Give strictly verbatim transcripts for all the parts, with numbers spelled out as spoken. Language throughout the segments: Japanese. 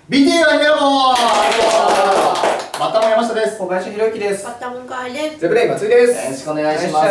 ビーティー は皆もバッタモン山下です。 小林弘之です。 バッタモンカーです。 ゼブレイ松井です。 よろしくお願いします。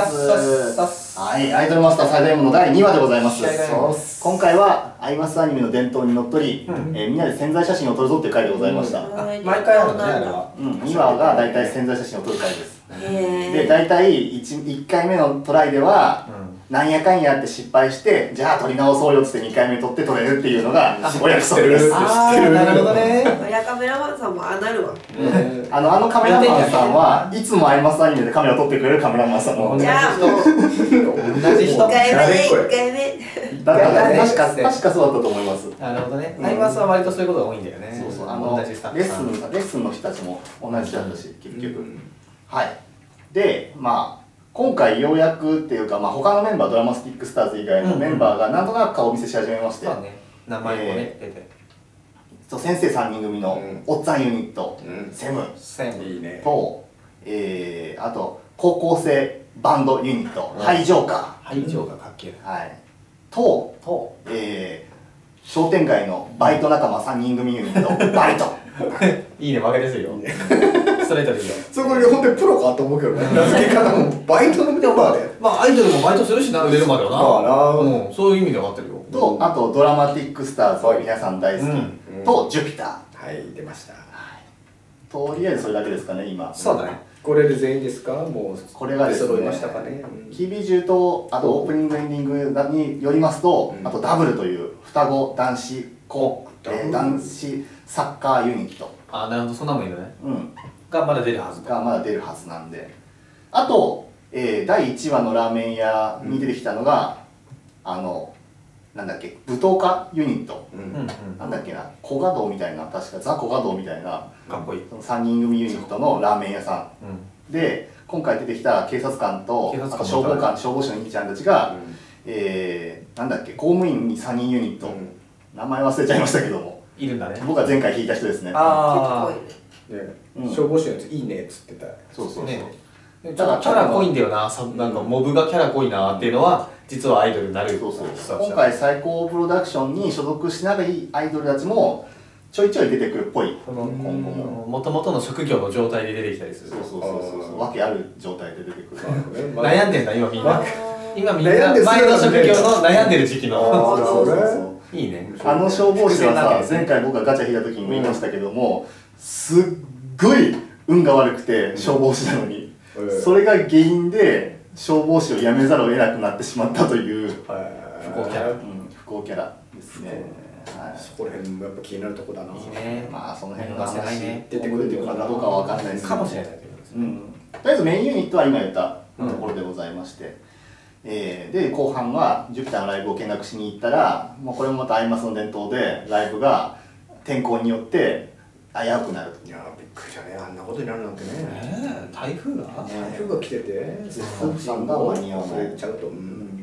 ははい、アイドルマスター最大門のだいにわでございます。 す。 今回はアイマスアニメの伝統にのっとり、うんえー、みんなで宣材写真を撮るぞっていう回でございました。うん、 毎回あるのね、あれは。 うん、にわがだいたい宣材写真を撮る回です。 で、 で、大体 1, いっかいめのトライでは、うんなんやかんやって失敗してじゃあ撮り直そうよっつってにかいめ撮って撮れるっていうのがお約束です。 ああ、なるほどね。 親カメラマンさんもああなるわ。 あのあのカメラマンさんはいつもアイマスアニメでカメラ撮ってくれるカメラマンさんもじゃあもう同じ人。 いっかいめでいっかいめ。 だから確か確かそうだったと思います。 なるほどね。アイマスは割とそういうことが多いんだよね。 そうそう、あのレッスンレッスンの人たちも同じだったし結局はい。でまあ今回ようやくっていうか、まあ、他のメンバードラマスティックスターズ以外のメンバーがなんとなく顔を見せし始めまして、 そうね、名前もね出て、 そう先生さんにん組のおっつぁんユニット、セムいいねと、えー、あと高校生バンドユニット、ハイジョーカー、 ハイジョーカーかっけえ、 はい、と、とえー、商店街のバイト仲間さんにん組ユニット、バイトいいね、分かりやすいよ。ストレートでいいよ。 そこで本当にプロかと思うけどね。名付け方もバイトのメンバーで。 まあアイドルもバイトするしな、売れるまではな。 まあな。 うん、そういう意味で分かってるよ。 と、あとドラマティックスターズ、皆さん大好きとジュピター。 はい、出ました。 とりあえずそれだけですかね、今。 そうだね。 これで全員ですか？もうこれがですね。 揃いましたかね。 キービーじゅうとあとオープニングエンディングによりますと、あとダブルという双子男子子男子サッカーユニット。 あ、なるほど、そんなもんいるね。 うん。 がまだ出るはずがまだ出るはずなんで、あと、えー、だいいちわのラーメン屋に出てきたのが、うん、あのなんだっけ舞踏家ユニット、うん、なんだっけな小賀堂みたいな、確かザ小賀堂みたいなかっこいいそのさんにん組ユニットのラーメン屋さん、うん、で今回出てきた警察官とあと消防官消防士の兄ちゃんたちが、うん、えー、なんだっけ公務員にさんにんユニット、うん、名前忘れちゃいましたけどもいるんだね。 僕は前回弾いた人ですね。 ああね、消防士のやついいねっつってた。 そうそうそう。 ただキャラ濃いんだよな、なんかモブがキャラ濃いなっていうのは実はアイドルになる。 そうそう。今回最高プロダクションに所属しないアイドルたちもちょいちょい出てくるっぽい。今後も。 もともとの職業の状態で出てきたりする。 そうそうそうそう。わけある状態で出てくる。 悩んでんだ今みんな。今みんな前の職業の悩んでる時期の。いいね。 あの消防士はさ、前回僕がガチャ引いた時にも言いましたけども。すっごい運が悪くて消防士なのに、うん、それが原因で消防士を辞めざるを得なくなってしまったという不幸キャラ、うん、不幸キャラですね。 はい、そこら辺もやっぱ気になるとこだな。いいね。まあその辺の話出てくるかどうかは分かんないですかもしれないけどですね。 とりあえずメインユニットは今言ったところでございまして、うん、えー、で後半はジュピターのライブを見学しに行ったら、もうこれもまたアイマスの伝統でライブが天候によって危うくなると。 いやびっくりしたね、あんなことになるなんてね。 えー、台風が台風が来ててスタッフさんが間に合わないちゃうと、うん、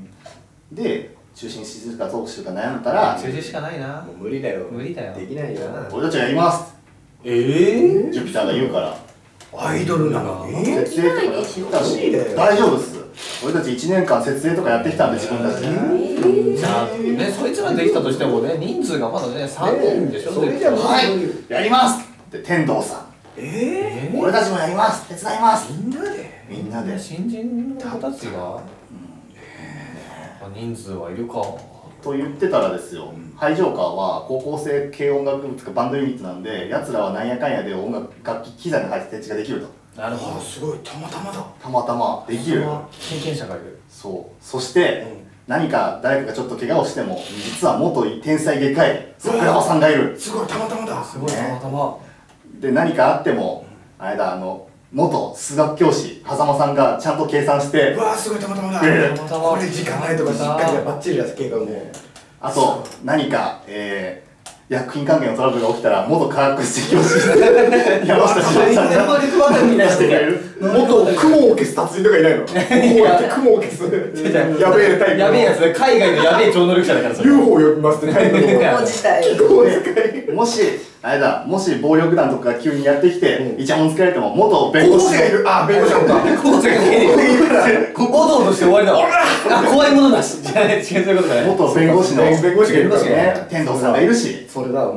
で中止にするかどうするか悩んだら中止しかないな。 もう無理だよ、 無理だよ、 できないよ、 俺たちがやりますええー、 ジュピターが言うから、 アイドルなのに設営とかやってきたし大丈夫です、俺たちいちねんかん設営とかやってきたんで自分たちで。 じゃあね、そいつらできたとしてもね、人数がまだねさんにんでしょ。 それじゃはいやりますって天童さん、 ええ俺たちもやります、手伝います、 みんなでみんなで新人の子たちが人数はいるかと言ってたらですよ、ハイジョーカーは高校生軽音楽部とかバンドユニットなんで、やつらはなんやかんやで音楽楽器機材の配置ができると。 なるほど、 すごい、たまたまだ、 たまたまできる、 経験者がいる。 そう、そして、うん、何か誰かがちょっと怪我をしても実は元天才外科医桜庭さんがいる。 すごい、たまたまだ、 すごい、たまたまで何かあっても、うん、あれだ、あの元数学教師狭間さんがちゃんと計算して、 うわーすごい、たまたまだ、これ時間ないとかしっかりバッチリだす計画も。 あと何か、えー、薬品関係のトラブルが起きたら元科学室教師山下志さんが出してくれる。 元雲を消す達人とかいないの？こうやって雲を消すやべえタイプのやべえやつね、海外のやべえ超能力者だからそれユーフォー 呼びますってタイプの雲自体もしあれだ、もし暴力団とかが急にやってきてイチャモンつけられても元弁護士がいる。あ、弁護士なのか。 こうせがいる。おどおどして終わりだわ。あ、怖いものなしじゃない、違うそういうことじゃない。 元弁護士の弁護士がいるからね、天童さんがいるし、 それだ。うん。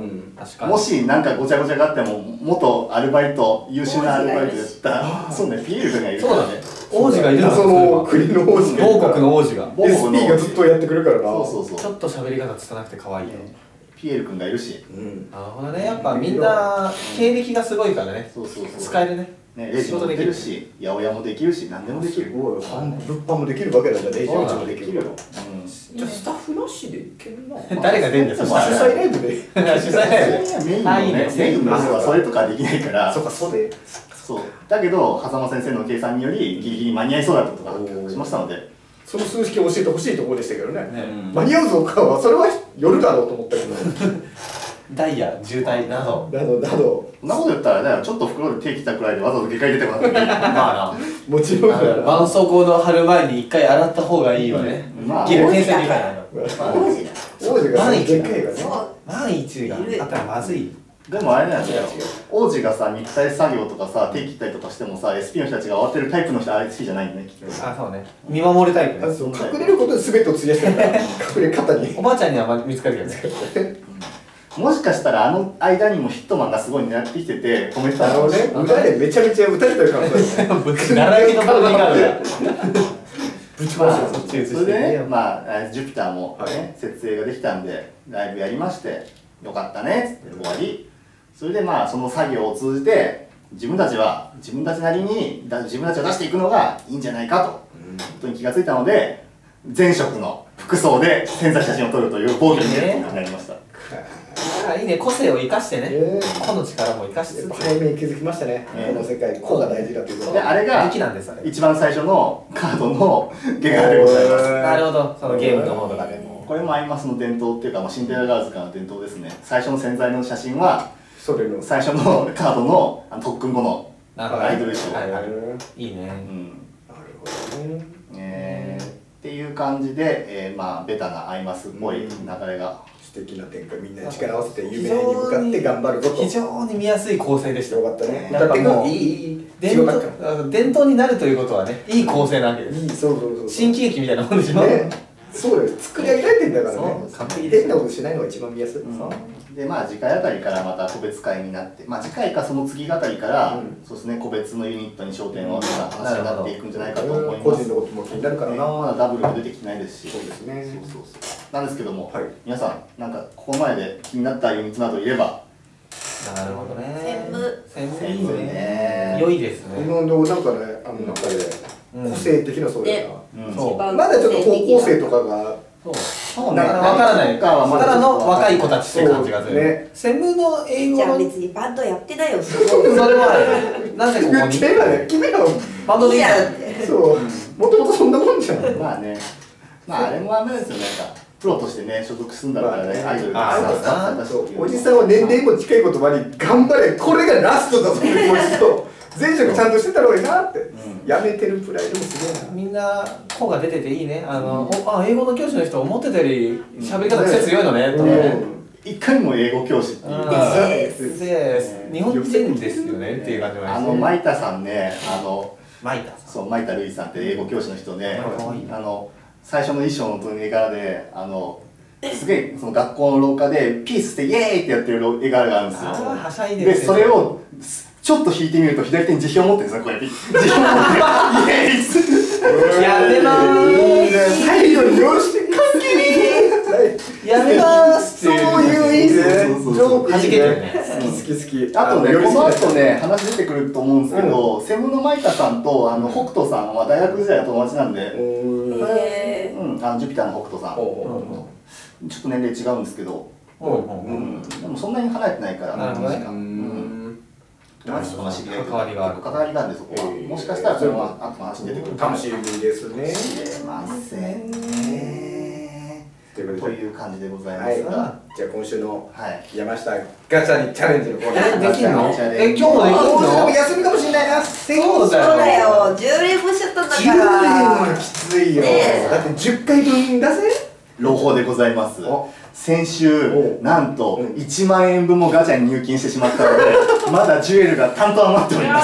もしなんかごちゃごちゃがあっても元アルバイト優秀なアルバイトだったらそうねピエール君がいるからね。 王子がいるのその国の王子が某国の王子がエスピー がずっとやってくるからな。 そうそうそう。 ちょっと喋り方つたなくて可愛いよ。 ピエール君がいるし。 なるほどね。やっぱみんな経歴がすごいからね。 そうそうそう。 使えるね。 ね、レジもできるし、八百屋もできるし、何でもできる。 物販もできるわけだじゃん。レジ打ちもできるよ。 じゃあスタッフなしでいけるな。 誰が出るんだよ。 主催ライブで。 主催ライブ。 メインのね、メインの人はそれとかできないから。 そうか、そうで。 そう。だけど、狭間先生の計算によりギリギリ間に合いそうだったことが発覚しましたので。 その数式を教えてほしいところでしたけどね。間に合うぞかはそれは夜だろうと思ったけど。 ダイヤ、渋滞など。 などなど。 そんなこと言ったら、だからちょっと袋で手切ったくらいでわざわざ下界出てこなくていい。 まあな。 もちろんだよ。 絆創膏の貼る前に一回洗った方がいいわね。 まあ、 ギル天才みたいな。 王子だ。 王子がでっかいがね。 万一があったらまずい。 でもあれなんだよ。王子がさ、肉体作業とかさ、手切ったりとかしてもさ、エスピー の人たちが慌てるタイプの人あれ好きじゃないんだね、きっと。 あ、そうね。見守るタイプね。 隠れることで全てを費やしてるから、隠れ方に。 おばあちゃんには見つかるよね。 もしかしたらあの間にもヒットマンがすごい狙ってきてて止めてたあのね、裏でめちゃめちゃ撃たれてるからね。 並びのボディーガードがぶち壊す。 それでね、まあジュピターもね設営ができたんでライブやりましてよかったねっつって終わり。それでまあその作業を通じて自分たちは自分たちなりに自分たちを出していくのがいいんじゃないかとことに気がついたので前職の服装で潜在写真を撮るという暴挙になりました。 あ、いいね、個性を生かしてね、個の力も生かしつつ早めに気づきましたね、この世界、個が大事だということで、あれが一番最初のカードのゲガでございます。 なるほど、そのゲームの方とかでもこれもアイマスの伝統っていうか、シンデレラガールズからの伝統ですね。最初の潜在の写真は最初のカードの特訓後のアイドル衣装。 いいね。 なるほどね。 っていう感じでまあベタなアイマスっぽい流れが素敵な展開、みんなで力を合わせて夢に向かって頑張るぞと。 非常に見やすい構成でした。 よかったね。 だってもういいいい伝統伝統になるということはね、いい構成なわけです。 いい、そうそうそう。 新喜劇みたいなもんでしょ。 そうだよ、作り上げられてんだからね。 完璧変なことしないのが一番見やすい。 でまあ次回あたりからまた個別会になって、まあ次回かその次あたりからそうですね、個別のユニットに焦点を当てた話になっていくんじゃないかと思います。 個人のことも気になるからな。 まだダブルも出てきてないですし。 そうですね。 そうそうそう。なんですけども、皆さんなんかここまでで気になったユニットなどいれば。 なるほどね。 専務。 専務いいね。良いですね。 今のなんかね、あの中で個性的なそうやな。 そう。 まだちょっと高校生とかが。 そうね。わからない。ただの若い子たちって感じがする。専務の英語の。 じゃあ別にバンドやってないよ。 それはなぜここに。 君らバンドでいいや。 そう。もともとそんなもんじゃん。 まあね。まああれもあれですよね。なんかプロとしてね所属するんだからね、アイドルがおじさんは年齢も近いこともあり頑張れ、これがラストだぞって気持ちと前職ちゃんとしてたろうなって、やめてるプライドもすげえな。 みんな子が出てていいね。あのあ英語の教師の人思ってたより喋り方癖強いのねとかね。 いかにも英語教師っていう日本人ですよねっていう感じもあのマイタさんね、あのマイタさん、 そうマイタルイさんって英語教師の人ね、あの最初の衣装の絵柄で、あのすげえその学校の廊下でピースってイエーイってやってる絵柄があるんですよ。 はしゃいででそれをちょっと引いてみると左手に辞表を持ってるんですよ、こうやって辞表を持ってイエーイっやめまーす。 最後によろしくかっきりやめまーす。 そういういいね。ジョークはじけてるね。 好き好き好き。 あとね、この後ね話出てくると思うんですけど、セムのマイタさんとあの北斗さんは大学時代の友達なんで、うん、あのジュピターの北斗さん、ちょっと年齢違うんですけど、でもそんなに離れてないから、 なるほどね。 友達との知り合い関わりがある。 関わりがあるんで、そこはもしかしたらそれは後の話出てくる楽しみですね。 知れませんね。という感じでございますが、 じゃあ今週の山下ガチャにチャレンジのコーナーできるの？え、今日もできるの？ 休みかもしれないな。 そうだよ。じゅう連もしちゃったんだから。じゅう連はきついよ。だってじゅっかいぶんだぜ。 朗報でございます。先週なんといちまんえんぶんもガチャに入金してしまったので、まだジュエルが担当余っております。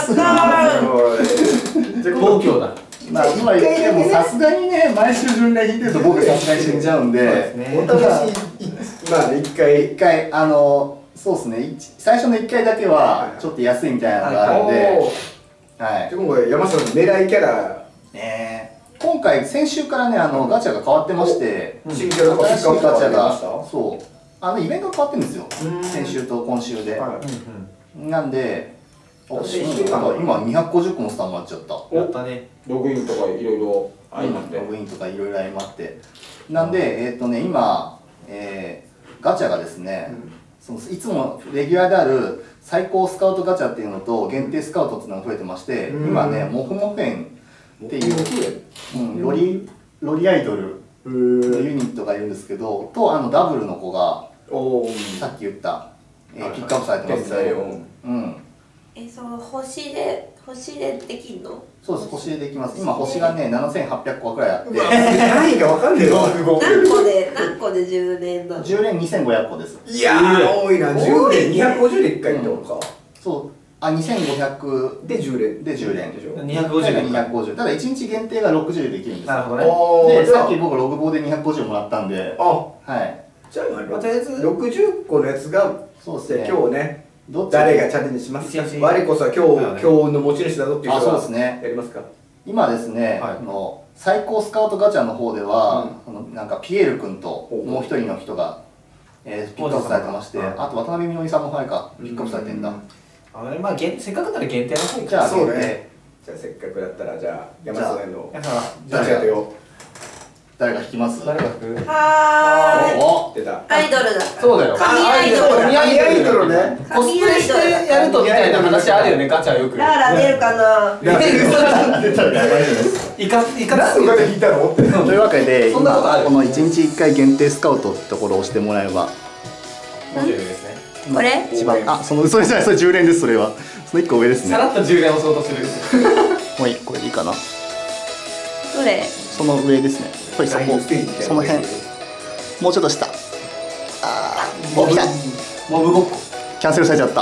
東京だ。 まあ今言ってもさすがにね、毎週巡礼引いてると僕さすがに死んじゃうんで、 お試しまあね一回一回あのそうですね、最初のいっかいだけはちょっと安いみたいなのがあるんで、はい、 今回山下さんの狙いキャラ、 ね、今回先週からねあのガチャが変わってまして、 新キャラとか新しいガチャがそそうあのイベントが変わってるんですよ、先週と今週で。なんで今にひゃくごじゅっこもスタンもらっちゃった。 やったね。 ログインとかいろいろ相まって、 ログインとかいろいろ相まって、なんでえっとね今ガチャがですね、そのいつもレギュラーである最高スカウトガチャっていうのと限定スカウトっていうのが増えてまして、今ねモフモフ園っていう、うん、ロリロリアイドルのユニットがいるんですけど、とあのダブルの子がさっき言った、えー、ピックアップされてますね。うん。 え、その星で星でできんの？ そうです、星でできます。今星がねななせんはっぴゃくこくらいあって、 何位がわかんないよ。 何個で何個で充電なの？ 充電にせんごひゃっこです。 いやー多いな。充電にひゃくごじゅうでいっかいってことか。 そう。あ、にせんごひゃくで充電で充電でしょ。 にひゃくごじゅうでにひゃくごじゅう。ただいちにち限定がろくじゅうでできるんですよ。 なるほどね。で、さっき僕ログボーでにひゃくごじゅうもらったんで、 あ、 はい。 じゃあとりあえずろくじゅっこのやつが、 そうですね。 今日ね、誰がチャレンジしますか？我こそは今日今日の持ち主だぞっていう人がやりますか？ 今ですね、あの最高スカウトガチャの方では、あのなんかピエール君ともう一人の人がえピックアップされてまして、あと渡辺美乃さんもはいかピックアップされてんだ。 あれまあせっかくなら限定の方じゃあそうね。じゃあせっかくだったらじゃあ山下さんのじゃあ当てよう。 誰が引きます？ 誰が引く？ はーい。 お、 出た。 アイドルだ。 そうだよ。 神アイドル。 神アイドルね。 コスプレしてやるとみたいな話あるよね、ガチャよく。 ラーラ出るかな。 出たら大丈夫です。 いかいか何の金引いたの？ というわけで、 そんなことある？ このいちにちいっかい限定スカウトってところを押してもらえば。 モジュールですね。 これ？ 一番あ、そのそれじゃない、それ充電です。それはそのいっこ上ですね。 さらっと充電をしようとする。 もういい、これいいかな。 どれ？ その上ですね。これそこ、その辺。もうちょっと下。あー、もう来た。 モブごっこ。 キャンセルされちゃった。 オ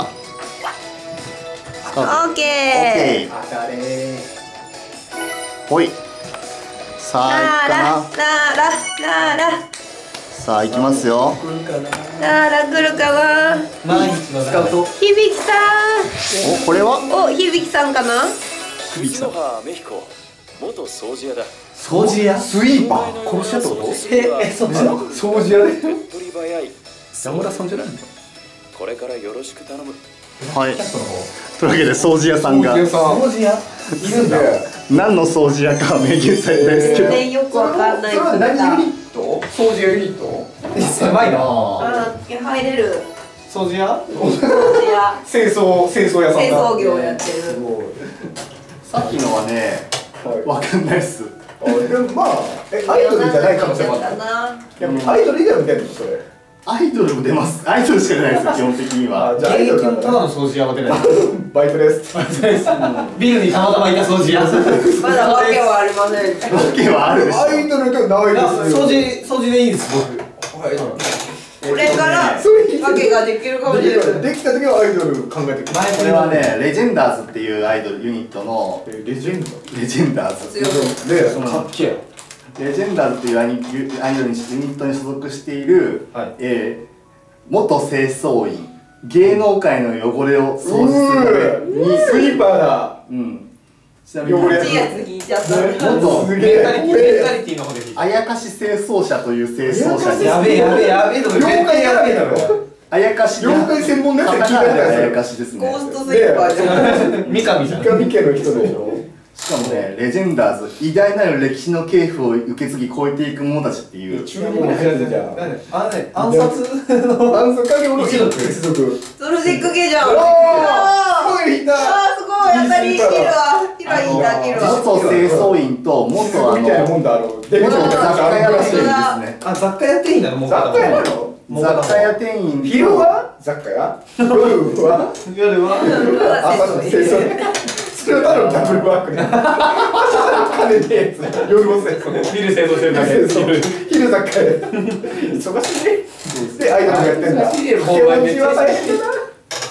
ッケー。 当たれー。 ほい。さあ、いくかな。 ラーララーラさあ、いきますよ。 ラーラ来るかな。 毎日のスカウト。 響さん。 お、これは。 お、響さんかな。 響さん。 メヒコ元掃除屋だ。 掃除屋？ スイーパー殺し屋ってこと？ え、え、そっちの？ 掃除屋で。 手っ取り早い。 山村さんじゃないの？ これからよろしく頼む。 はい。というわけで掃除屋さんが。 掃除屋？いるんだ。 何の掃除屋かは明言されたんですけど。 全然よくわかんない。 それは何ユニット？掃除屋ユニット？ 狭いな。 あ、入れる。 掃除屋？ 掃除屋。 清掃清掃屋さん清だ。 掃業やってる。 さっきのはね、わかんないっす。 でもまあ、えアイドルじゃない可能性もある。いやアイドル以外も出るのそれ。 アイドルも出ます。アイドルしか出ないですよ、基本的には。 じゃあアイドルただの掃除屋は出ない。 バイトです。 ビルにたまたまいた掃除屋。 まだわけはありません。 わけはあるでしょ。 アイドルではないですよ。 掃除掃除でいいです僕。 これからわけができるかもしれない。 できた時はアイドル考えてくる。 これはね、レジェンダーズっていうアイドルユニットのレジェンド。 レジェンダーズ。 強そう。 で、 そのかっけえ。 レジェンダーズっていうアイアイドルユニットに所属している、 はいえー元清掃員、芸能界の汚れを掃除するにスイーパーだ。 うん。ちなみに汚れいいやつ引いちゃった。 元すげメンタリティメンタえ。 リティの方で引いて。 あやかし清掃者という清掃者にやべえやべえやべえとか妖怪やべえだろ。 あやかし妖怪専門のやつ聞いたじゃないあやでかしですね。 ゴーストスイーパーじゃん。 三上じゃん。 すか。三上家の人でしょ。 しかもね、レジェンダーズ、偉大なる歴史の系譜を受け継ぎ超えていく者たちっていう。 中二のやつじゃん。 あのね暗殺のアンソカゲオの一族。一族。 ソルジック系じゃん。 おーあすごい引いた。 ーすごい当たり切るわ。ヒロいた切るわ。 元清掃員と元あのみたいなもんだあの。デビュー雑貨屋店員ですね。 あ雑貨屋店員なのもう雑貨屋なの？ 雑貨屋店員と昼は雑貨屋？夜は？ 夜は朝の清掃。それはただのダブルワークね。金ねえやつ。夜も清掃。 ビル製造してるだけ。 昼雑貨屋。忙しいね。でアイドルやってんだ。 忙しいよ気持ちは大変だな。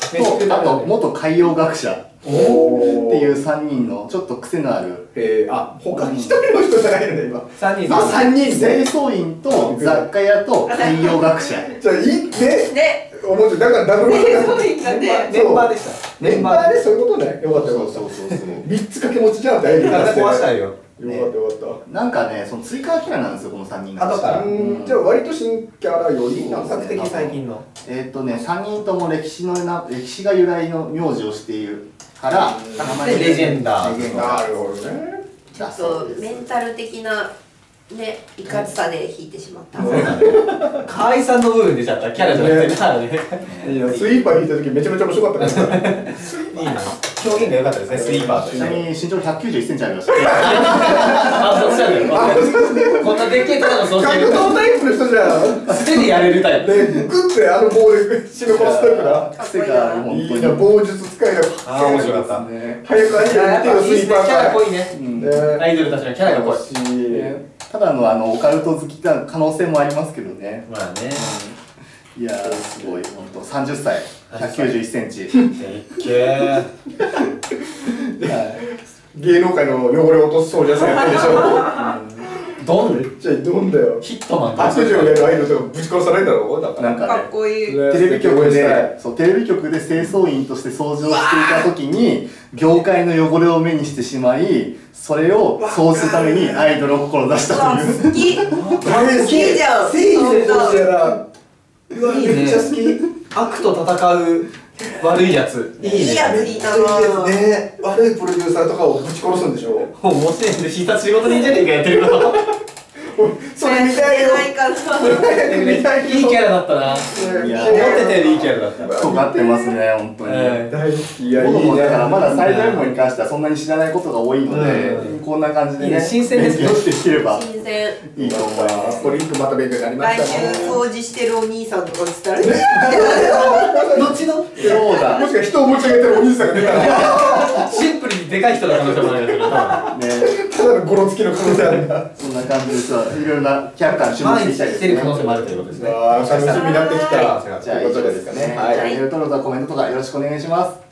とあと元海洋学者っていうさんにんのちょっと癖のある、 えー、あ他にひとりの人じゃないのね今さんにんのさんにん清掃員と雑貨屋と海洋学者じゃあいいねで思ってだからダブル清掃員がねメンバーでしたメンバーでそういうことねよかったよかったそうそうそうみっつ掛け持ちじゃんってアイデア出して体壊したいよ。 よかったよかっなんかねその追加キャラなんですよこのさんにんが後からたうんじゃあ割と新キャラよりなん比かね較的最近の。 えーっとねさんにんとも歴史のな歴史が由来の名字をしているから名前でレジェンダーレジェンダーなるほどねちょっとメンタル的なねいかつさで引いてしまった河合さんの部分出ちゃったキャラじゃなくてキャラね。 いやスイーパー引いた時めちゃめちゃ面白かったからいいな。表現が良かったですね、スイーパーとちなみに身長ひゃくきゅうじゅういっセンチありましたあ、そうしたね。こんなでっけえただの装置格闘タイプの人じゃん素手でやれるタイプ。 でグッてあの棒で死ぬ殺すタイプだ癖がある本当いいにな棒術使いなあー面白かった。 ね早くアイデアやっ見てよスイーパーぱいいですね、キャラ濃かいね。 うんねアイドルたちのキャラが濃い。 欲しいねただのあのオカルト好きな可能性もありますけどねまあね。 いやーすごい本当さんじゅっさいひゃくきゅうじゅういっセンチでっけえ。 芸能界の汚れを落とすそうじゃさやってるでしょドンめっちゃどんだよヒットマン悪女をやるアイドルとかぶち殺されるだろうだからなんかかっねこいいねテレビ局応援したいでそうテレビ局で清掃員として掃除をしていた時に業界の汚れを目にしてしまいそれを掃除するためにアイドルを志しうわたという好き大好きじゃん正義の掃除やらうわいいねめっちゃ好き悪と戦う悪いやつ。いいね。 いいやついたなね悪いプロデューサーとかをぶち殺すんでしょ面白いね。必殺仕事人じゃねえかやってること。 それ見たいよないかな見たいよいいキャラだったな。 いや思ってたよりいいキャラだった。 尖ってますね本当に、 え大好きいやいい僕もねだからまだサイドエムに関してはそんなに知らないことが多いので、 うんこんな感じでねいいね新鮮ですね勉強していければ新鮮いいと思いますこれリンクまた勉強になりま来したね週掃除してるお兄さんとかっつったらねどっちのそうだもしか人を持ち上げてるお兄さんが出たらシンプルにでかい人の可能性もあるけど。 ねただのゴロつきの可能性あるんだそんな感じでさいろいろなキャラクターに注目前にしていきたいです来てる可能ね性もあるということですね。 あー楽しみになってきたはいじゃあ以上ですかねはいじゃあメール登録とコメントとかよろしくお願いします